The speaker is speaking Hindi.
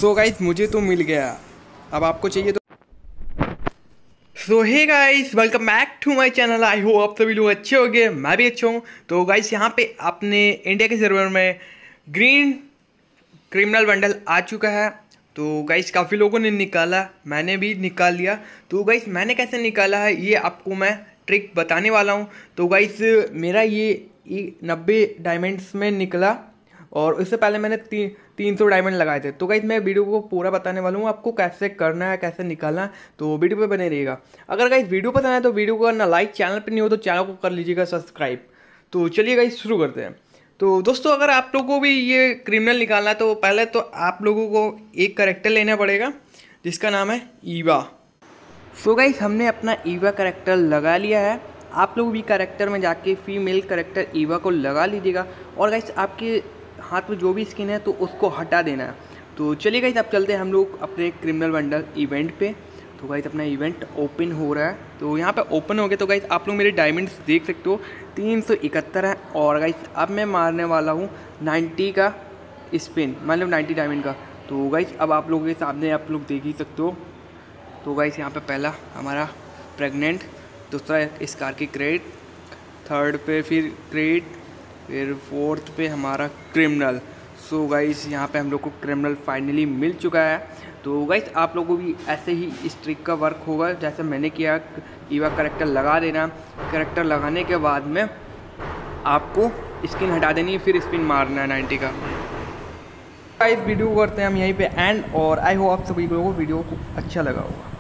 सो गाइस मुझे तो मिल गया, अब आपको चाहिए तो। So hey guys, welcome back to my channel. I hope आप सभी लोग अच्छे हो गए, मैं भी अच्छा हूँ। तो गाइस यहाँ पे अपने इंडिया के सर्वर में ग्रीन क्रिमिनल बंडल आ चुका है। तो गाइस काफ़ी लोगों ने निकाला, मैंने भी निकाल लिया। तो गाइस मैंने कैसे निकाला है ये आपको मैं ट्रिक बताने वाला हूँ। तो गाइस मेरा ये 90 डायमंड्स में निकला और इससे पहले मैंने 300 डायमंड लगाए थे। तो गाइस मैं वीडियो को पूरा बताने वाला हूँ आपको कैसे करना है, कैसे निकालना है। तो वीडियो पे बने रहिएगा। अगर गाइस वीडियो पसंद आए तो वीडियो को करना लाइक, चैनल पे नहीं हो तो चैनल को कर लीजिएगा सब्सक्राइब। तो चलिए गाइस शुरू करते हैं। तो दोस्तों अगर आप लोगों को भी ये क्रिमिनल निकालना है तो पहले तो आप लोगों को एक कैरेक्टर लेना पड़ेगा जिसका नाम है ईवा। सो गाइस हमने अपना ईवा कैरेक्टर लगा लिया है। आप लोग भी कैरेक्टर में जाके फीमेल कैरेक्टर ईवा को लगा लीजिएगा और गाइस आपके हाथ में जो भी स्किन है तो उसको हटा देना है। तो चलिए गाइस अब चलते हैं हम लोग अपने क्रिमिनल बंडल इवेंट पे। तो गाइस अपना इवेंट ओपन हो रहा है। तो यहाँ पे ओपन हो गया। तो गाइस आप लोग मेरे डायमंड्स देख सकते हो 371 है और गाइस अब मैं मारने वाला हूँ 90 का स्पिन, मतलब 90 डायमंड का। तो गाइस अब आप लोगों के सामने आप लोग देख ही सकते हो। तो गाइस यहाँ पे पहला हमारा प्रेग्नेंट, दूसरा स्कार की क्रेट, थर्ड पे फिर क्रेट, फिर फोर्थ पे हमारा क्रिमिनल। सो गाइस यहाँ पे हम लोग को क्रिमिनल फाइनली मिल चुका है। तो गाइस आप लोगों को भी ऐसे ही इस ट्रिक का वर्क होगा जैसे मैंने किया। ईवा करेक्टर लगा देना, करेक्टर लगाने के बाद में आपको स्किन हटा देनी है, फिर स्पिन मारना है 90 का। गाइस वीडियो करते हैं हम यहीं पे एंड, और आई होप आप सभी लोगों को वीडियो को अच्छा लगा होगा।